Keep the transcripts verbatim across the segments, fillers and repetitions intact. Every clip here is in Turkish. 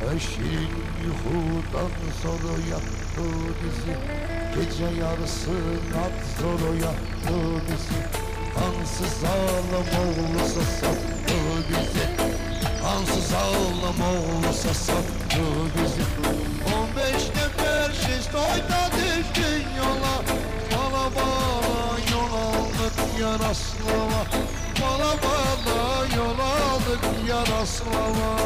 Şirin yuhudan sonra yaktı bizi. Gece yarısı nat zor yaktı bizi. Ansız ağlam oğlusa sattı bizi. Ansız ağlam oğlusa sattı bizi. On beş nefer şist oyda düştün yola. Bala bala yol aldık Yaraslava. Bala bala yol aldık Yaraslava.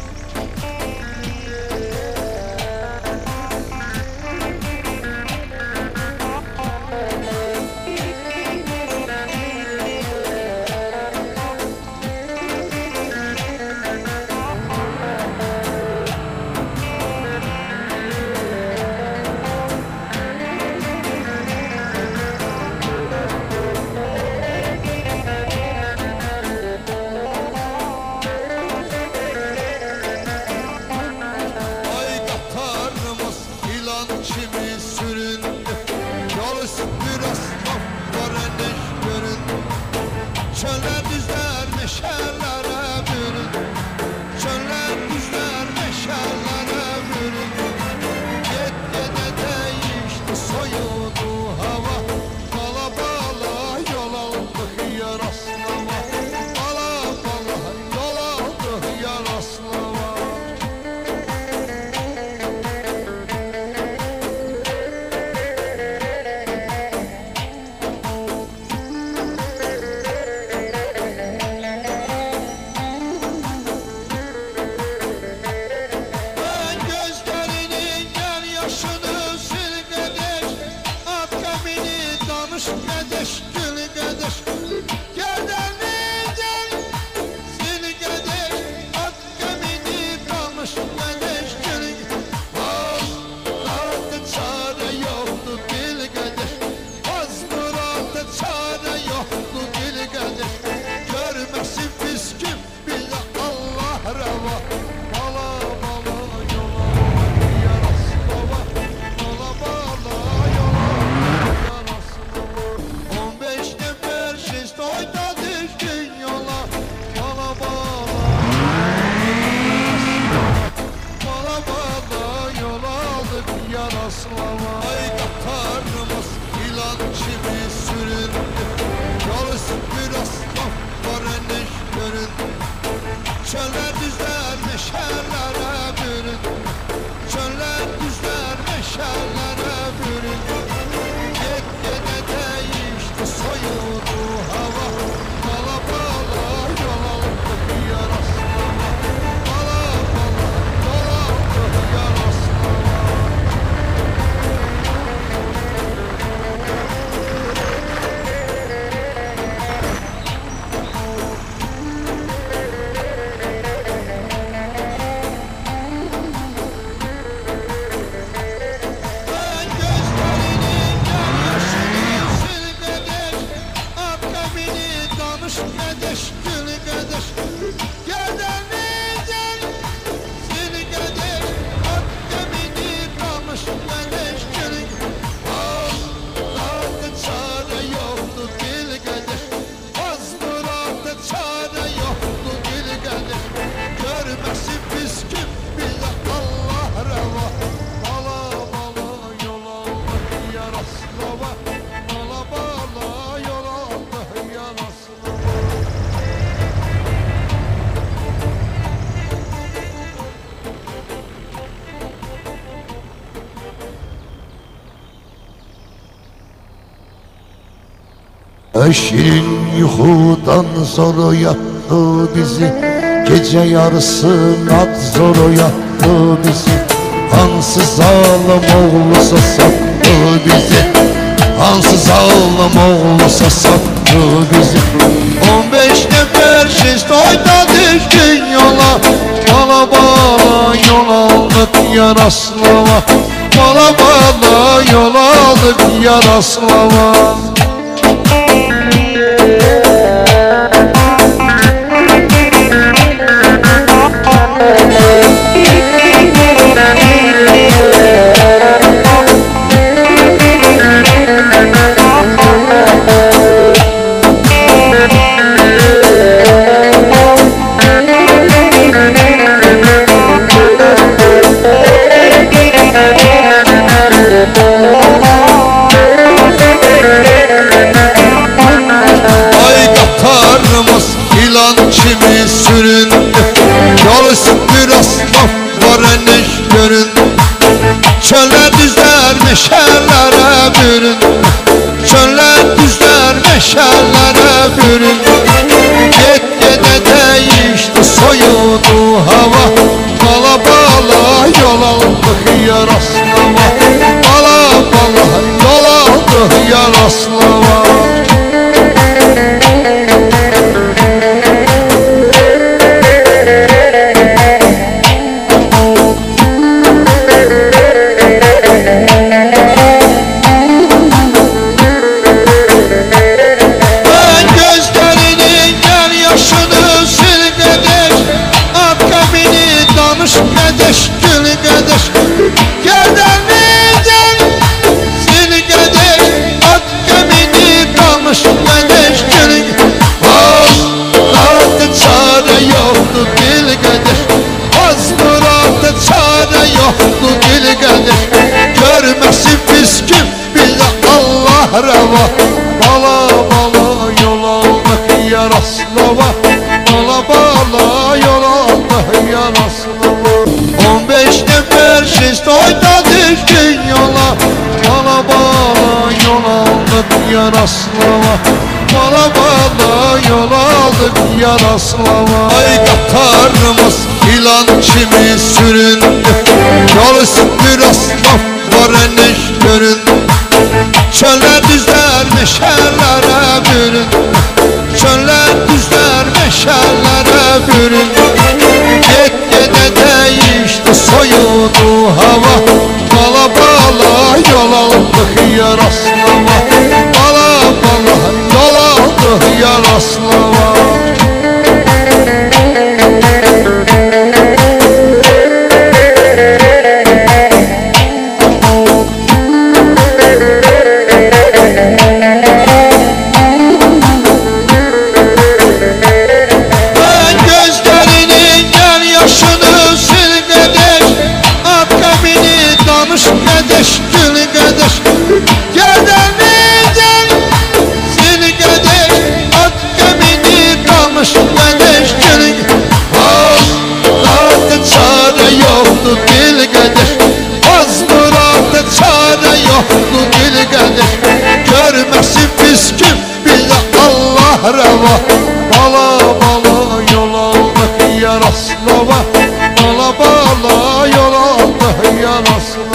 Şirin yuhudan sonra yaktı bizi. Gece yarısı nat zor yaktı bizi. Ansız ağlam oğlusa sattı bizi. Ansız ağlam oğlusa sattı bizi. On beş nefer şist oyda düştün yola. Bala bala yol aldık Yaraslava. Bala bala yol aldık Yaraslava. meşələrə büründü. Get-gedə dəyişdi, soyudu hava. Bala bala yol aldık Yaraslava. Bala bala yol aldık Yaraslava. Görməsin piskim bizə Allah rəva. Bala bala yol aldık Yaraslava. Bala bala yol aldık Yaraslava. On beş nəfər şiş toyda düşkün yola. Bala bala yol aldık Yaraslava. Bala bala yol aldık Yaraslava. Ay qatarımız ilan kimi süründü. Yol üstü Raslava var eneş göründü. Çöller düzler meşələrə büründü. Çöller düzler meşələrə büründü. Get-gedə dəyişdi, soyudu hava. Bala bala yol aldık Yaraslava. Bala bala yol aldık Yaraslava. Görməsin piskim bizə Allah rəva. Bala bala yol aldık Yaraslava. Bala bala yol aldık Yaraslava.